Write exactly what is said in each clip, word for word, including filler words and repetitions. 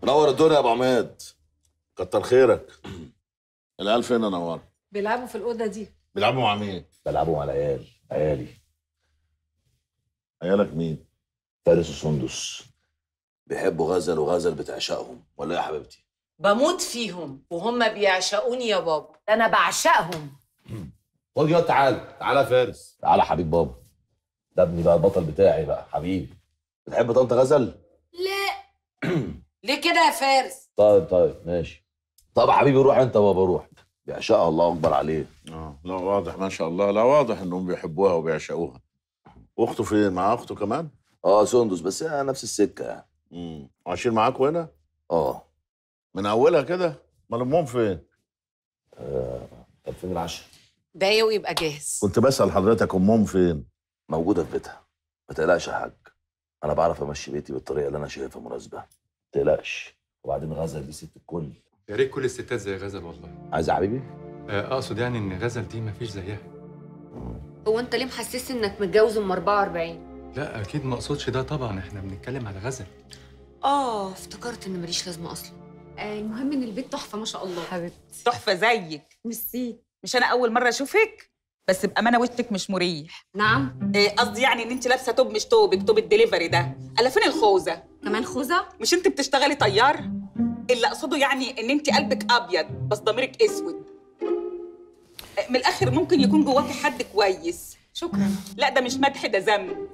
منور الدنيا يا ابو عماد. كتر خيرك. العيال فين يا نوار؟ بيلعبوا في الاوضه دي. بيلعبوا مع مين؟ بلعبوا مع العيال، عيالي. عيالك مين؟ فارس وسندس. بيحبوا غزل وغزل بتعشقهم ولا إيه يا حبيبتي؟ بموت فيهم وهم بيعشقوني يا بابا، ده انا بعشقهم. خد يا تعالى تعالى يا فارس، تعالى حبيب بابا. ده ابني بقى البطل بتاعي بقى حبيبي. بتحب طنط غزل؟ لا. ليه كده يا فارس؟ طيب طيب ماشي. طب حبيبي روح انت بابا روح. بيعشقها الله اكبر عليه. اه لا واضح ما شاء الله، لا واضح انهم بيحبوها وبيعشقوها. واخته فين؟ مع اخته كمان؟ اه سندس بس هي نفس السكه يعني. امم عايشين معاكوا هنا؟ اه. من اولها كده؟ امال امهم فين؟ آه. طب فين العشاء؟ دقايق ويبقى جاهز. كنت بسأل حضرتك امهم فين؟ موجوده في بيتها. ما تقلقش يا حاج، انا بعرف امشي بيتي بالطريقه اللي انا شايفها مناسبه. ما تقلقش. وبعدين غزل دي ست الكل. يا ريت كل الستات زي غزل والله. عايز يا حبيبي؟ اقصد يعني ان غزل دي مفيش زيها. هو انت ليه محسسني انك متجوز ام أربعة وأربعين؟ لا اكيد ما اقصدش ده طبعا، احنا بنتكلم على غزل. اه افتكرت ان ماليش لازمه اصلا. آه المهم ان البيت تحفه ما شاء الله. حبيبتي تحفه زيك. ميرسي. مش انا اول مره اشوفك، بس بامانه وشك مش مريح. نعم. إيه قصدي يعني ان انت لابسه توب مش توبك، توب الدليفري ده. الا فين الخوذه؟ كمان خوذه؟ مش انت بتشتغلي طيار؟ اللي اقصده يعني ان انت قلبك ابيض بس ضميرك اسود. من الاخر ممكن يكون جواكي حد كويس. شكرا. لا ده مش مدح، ده ذم.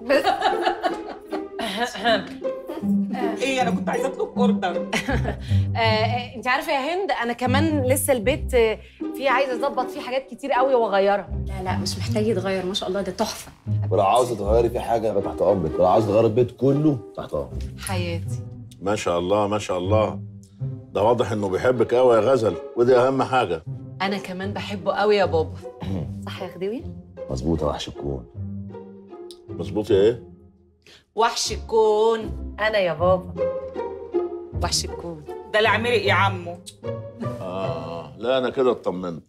ايه انا كنت عايزه اطلب اوردر. آه، انت عارفه يا هند، انا كمان لسه البيت آه، فيه عايزه اظبط فيه حاجات كتير قوي واغيرها. لا لا مش محتاج يتغير ما شاء الله، ده تحفه. ولو عاوزه تغيري في حاجه يبقى تحت امرك، ولو عاوزه تغيري البيت كله تحت امرك. حياتي. ما شاء الله ما شاء الله. ده واضح انه بيحبك قوي يا غزل، ودي اهم حاجه. انا كمان بحبه قوي يا بابا. صح يا خديوي؟ مظبوط يا وحش الكون. مظبوط يا ايه؟ وحش الكون انا يا بابا. وحش الكون. ده العمرق يا عمو. اه لا انا كده اطمنت.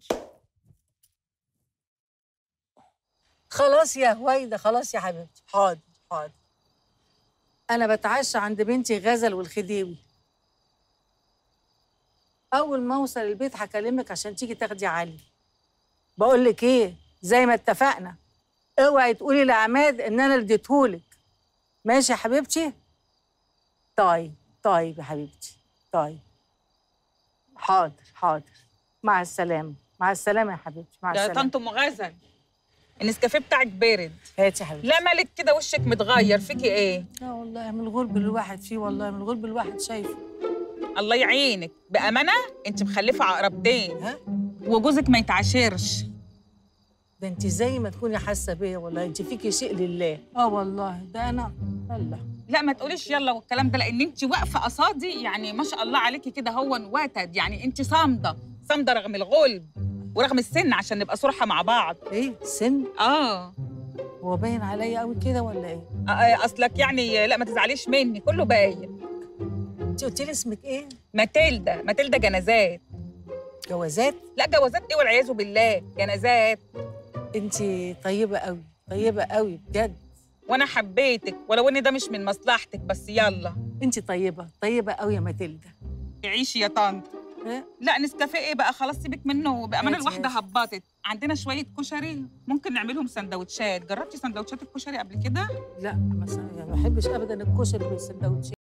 خلاص يا هويدا، خلاص يا حبيبتي. حاضر حاضر. أنا بتعشى عند بنتي غزل والخديوي. أول ما أوصل البيت هكلمك عشان تيجي تاخدي علي. بقول لك إيه، زي ما اتفقنا، اوعي تقولي لعماد إن أنا اللي اديتهولك. ماشي يا حبيبتي؟ طيب طيب يا حبيبتي، طيب. حاضر حاضر. مع السلامة، مع السلامة يا حبيبتي، مع يا السلامة. طنط ام غزل، النسكافيه بتاعك بارد. هاتي يا حبيبتي. لا مالك كده وشك متغير، فيكي ايه؟ اه والله من الغرب الواحد فيه، والله من الغرب الواحد شايفه. الله يعينك. بامانه انت مخلفه عقربتين. ها؟ وجوزك ما يتعاشرش. ده انت زي ما تكوني حاسه بيا والله، انت فيكي شيء لله. اه والله ده انا الله. لا ما تقوليش يلا والكلام ده، لان انت واقفه قصادي يعني ما شاء الله عليكي كده، هو وتد يعني. انت صامده صامده رغم الغلب ورغم السن، عشان نبقى صراحه مع بعض. ايه سن؟ اه هو باين عليا قوي كده ولا ايه؟ آه، اصلك يعني لا ما تزعليش مني، كله باين. انت قلتي لي اسمك ايه؟ ماتيلدا. ماتيلدا جنازات. جوازات؟ لا جوازات ايه والعياذ بالله، جنازات. انت طيبه قوي، طيبه قوي بجد. وانا حبيتك ولو ان ده مش من مصلحتك، بس يلا. انت طيبه طيبه قوي يا ماتيلدا. عيشي يا طنط. إيه؟ لا نسكافيه ايه بقى، خلاص سيبك منه. بامانه هاتي الواحده هاتي. هبطت. عندنا شويه كشري ممكن نعملهم سندوتشات. جربتي سندوتشات الكشري قبل كده؟ لا مثلا ما بحبش ابدا الكشري بالسندوتشات.